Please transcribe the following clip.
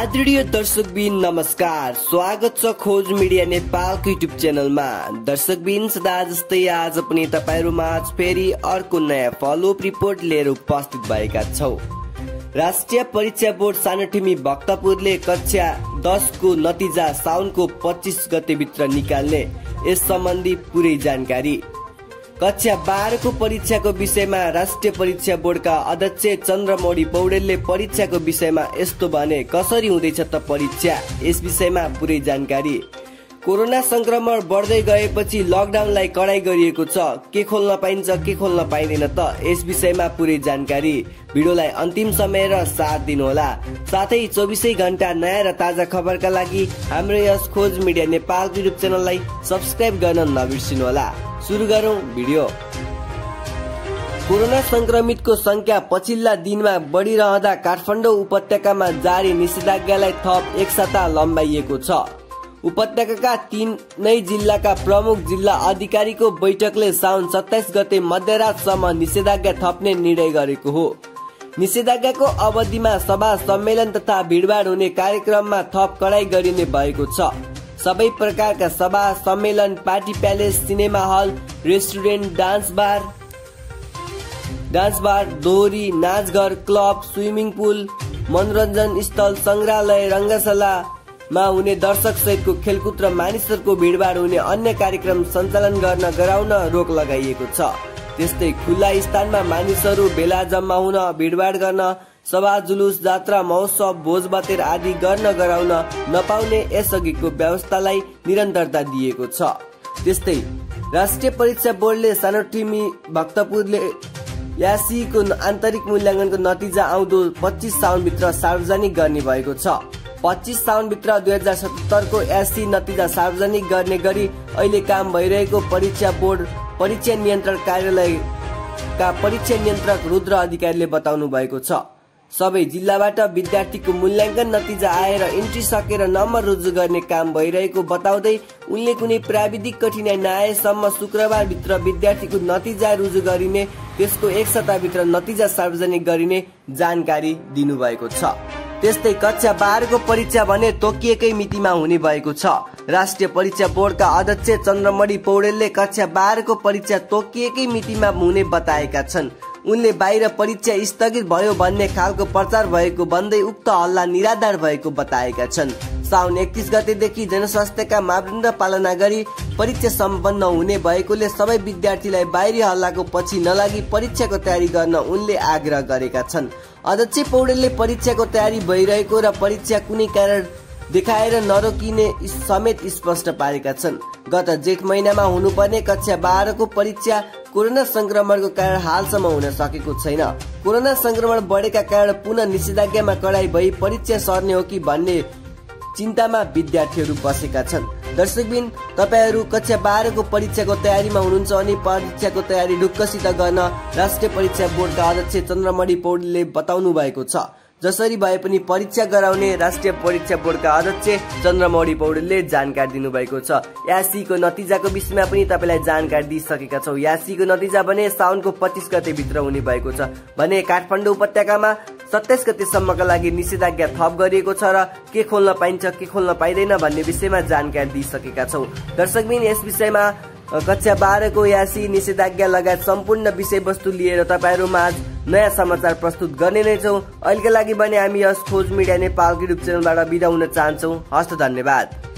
आदरणीय दर्शकबिन नमस्कार, स्वागत छ खोज मिडिया नेपालको युट्युब च्यानलमा। दर्शकबिन सदा जस्तै आज पनि तपाईहरुमाझ फेरि अर्को नयाँ फलोअप रिपोर्ट लिएर उपस्थित भएका छौं। राष्ट्रिय परीक्षा बोर्ड सानोठिमी भक्तपुरले कक्षा 10 को नतिजा साउनको 25 गते भित्र निकाल्ने, यस सम्बन्धी पूरै जानकारी। कक्षा 12 को परीक्षाको विषयमा राष्ट्रिय परीक्षा बोर्डका अध्यक्ष चन्द्रमौली पौडेलले परीक्षाको विषयमा यस्तो भने, कसरी हुँदैछ त परीक्षा, यस विषयमा पूरै जानकारी। कोरोना संक्रमण बढ्दै गएपछि लकडाउनलाई कडाई गरिएको छ, के खोल्न पाइन्छ के खोल्न पाइँदैन त, यस विषयमा पूरै जानकारी। भिडियोलाई अन्तिम समय र साथ दिनुहोला। साथै 24 घण्टा नयाँ र ताजा खबरका लागि हाम्रो यस खोज मिडिया नेपाल युट्युब च्यानललाई सब्स्क्राइब गर्न नबिर्सिनुहोला। सुरु गरौं भिडियो। कोरोना संक्रमितको संख्या पछिल्ला दिनमा बढिरहँदा काठमाडौँ उपत्यकामा जारी निषेधाज्ञालाई थप एक सप्ताह लम्बाइएको छ। उपत्यकाका 3 जिल्लाका प्रमुख जिल्ला अधिकारीको बैठकले साउन 27 गते मध्यरातसम्म निषेधाज्ञा थप्ने निर्णय गरेको हो। निषेधाज्ञाको अवधिमा सभा सम्मेलन तथा भिडभाड हुने कार्यक्रममा थप कडाई गरिने भएको छ। सबै प्रकारका सभा सम्मेलन, party palace, cinema hall, restaurant, dance bar, दोहोरी, नाचघर, क्लब, स्विमिङ पुल, मनोरञ्जन स्थल, संग्रहालय, रंगशालामा हुने दर्शक सहितको खेलकुद र मानिसहरूको भिडभाड हुने अन्य कार्यक्रम सञ्चालन गराउन रोक लगाइएको छ। त्यस्तै खुल्ला स्थानमा मानिसहरू भेला जम्मा हुन, भिडभाड गर्न, सभा, जुलुस, जात्रा, महोत्सव, भोजभातेर आदि गराउन नपाउने यसअघिको व्यवस्थालाई निरन्तरता दिएको छ। त्यस्तै राष्ट्रिय परीक्षा बोर्डले सानोठिमी भक्तपुरले यासीको आन्तरिक मूल्याङ्कनको नतिजा आउँदो 25 साउनभित्र सार्वजनिक गर्ने भएको छ। 25 साउनभित्र 2077 को यासी नतिजा सार्वजनिक गर्ने गरी अहिले काम भइरहेको परीक्षा बोर्ड परीक्षा नियन्त्रण कार्यालयका परीक्षा नियन्त्रक रुद्र अधिकारीले बताउनु भएको छ। सबै जिल्लाबाट विद्यार्थीको मूल्याङ्कन नतिजा आएर इन्ट्री सकेर नम्बर रुजु गर्ने काम भइरहेको बताउँदै उनले कुनै प्राविधिक कठिनाई नआएसम्म शुक्रबार भित्र विद्यार्थीको नतिजा रुजु गरिने, त्यसको एक सप्ताहभित्र नतिजा सार्वजनिक गरिने जानकारी दिनुभएको छ। त्यस्तै कक्षा 12 को परीक्षा भने तोकिएकै मितिमा हुने भएको छ। राष्ट्रिय परीक्षा बोर्डका अध्यक्ष चन्द्रमौली पौडेलले कक्षा 12 को परीक्षा तोकिएकै मितिमा हुने बताएका छन्। उनले बाहिर परीक्षा स्थगित भयो भन्ने खालको प्रचार भएको भन्दै उक्त हल्ला निराधार भएको बताएका छन्। साउन 31 गतेदेखि जनस्वास्थ्यका मापदण्ड पालना गरी परीक्षा सम्पन्न हुने भएकोले सबै विद्यार्थीलाई बाहिरी हल्लाको पछि नलागी परीक्षाको तयारी गर्न उनले आग्रह गरेका छन्। अध्यक्ष पौडेलले परीक्षाको तयारी भइरहेको र परीक्षा कुनै कारण देखाएर नरोकिने समेत स्पष्ट पारेका छन्। गत जेठ महिनामा हुनुपर्ने कक्षा 12 को परीक्षा कोरोना संक्रमणको कारण हालसम्म हुन सकेको छैन। कोरोना संक्रमण बढेका कारण पुनः निषेधाज्ञामा कडाई भई परीक्षा सर्ने हो कि भन्ने चिन्तामा विद्यार्थीहरू बसेका छन्। दर्शकबिन, तपाईहरू कक्षा 12 को परीक्षाको तयारीमा हुनुहुन्छ अनि परीक्षाको तयारी ढुक्कसित गर्न राष्ट्रिय परीक्षा बोर्डका अध्यक्ष चन्द्रमौली पौडेलले बताउनु भएको छ। जसरी भए पनि परीक्षा गराउने राष्ट्रिय परीक्षा बोर्डका अध्यक्ष चन्द्रमौली पौडेलले जानकारी दिनुभएको छ। यासीको नतिजाको विषयमा पनि तपाईलाई जानकारी दिइसकेका छौं। यासीको नतिजा भने साउनको 25 गते भित्र हुने भएको छ भने काठमाडौँ उपत्यकामा 27 गतेसम्मका लागि निषेधाज्ञा थप गरिएको छ र के खोल्न पाइन्छ के खोल्न पाइँदैन भन्ने विषयमा जानकारी दिइसकेका छौं। दर्शकबिन, यस विषयमा कक्षा 12 को यासी निषेधाज्ञा लगायत सम्पूर्ण विषयवस्तु लिएर तपाईहरुमा नयाँ समाचार प्रस्तुत गर्ने नै छौं। अहिलेका लागि भने हामी यस खोज मिडिया नेपालको युट्युब च्यानलबाट बिदा हुन चाहन्छौं। हस्त, धन्यवाद।